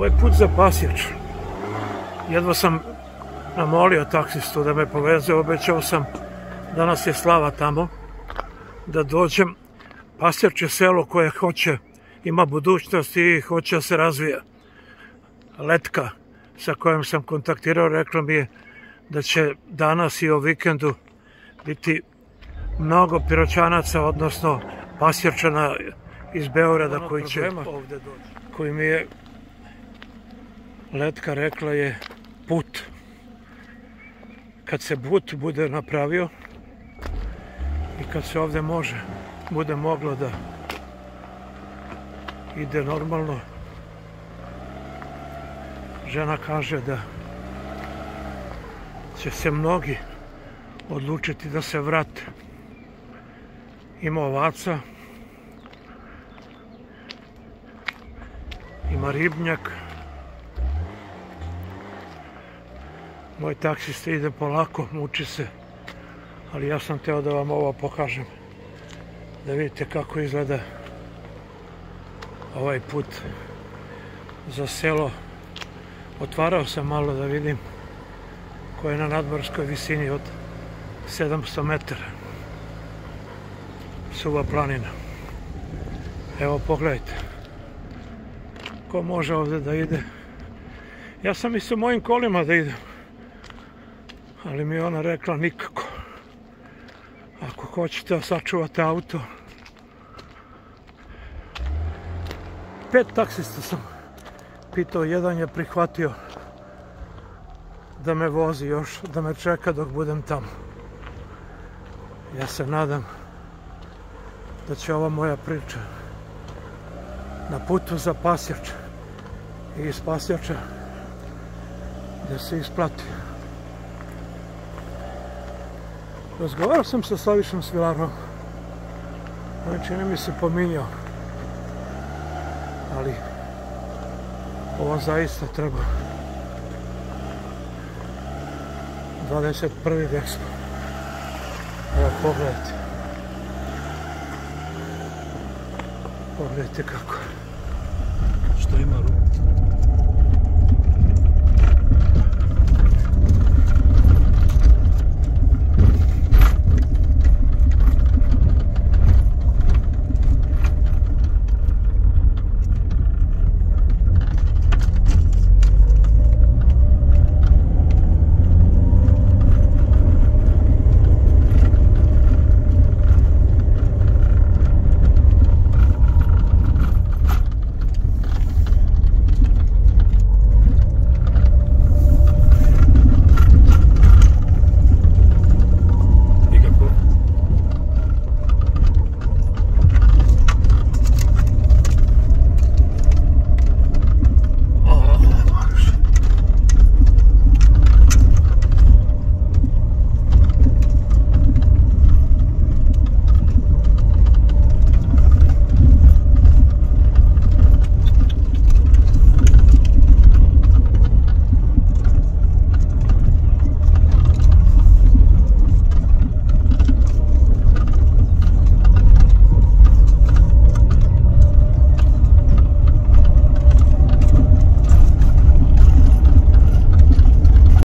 Ovaj put za Pasjač. Jedva sam namolio taksistu da me poveze, obećao sam, danas je slava tamo, da dođem. Pasjač je selo koje ima budućnost i hoće da se razvija. Letka sa kojom sam kontaktirao rekla mi je da će danas i o vikendu biti mnogo Piroćanaca, odnosno Pasjačana iz Beograda koji će ovde doći. Koji mi je Letka rekla je put. Kad se put bude napravio i kad se ovde bude moglo da ide normalno, žena kaže da će se mnogi odlučiti da se vrate. Ima ovaca, ima ribnjak. Moj taksista ide polako, muči se, ali ja sam teo da vam ovo pokažem, da vidite kako izgleda ovaj put za selo. Otvarao sam malo da vidim koje je na nadmorskoj visini od 700 metara. Suva planina. Evo pogledajte. Ko može ovde da ide? Ja sam i sa mojim kolima da idem, ali mi je ona rekla nikako. Ako hoćete da sačuvate auto. 5 taksista sam pitao, jedan je prihvatio da me vozi još, da me čeka dok budem tamo. Ja se nadam da će ova moja priča na putu za Pasjač i iz Pasjača da se isplati. Razgovarao sam sa Slavišom Svilarom, on je čini mi se pominjao, ali ovo zaista treba 21. vek smo. Evo pogledajte. Pogledajte kako. Što ima ruku?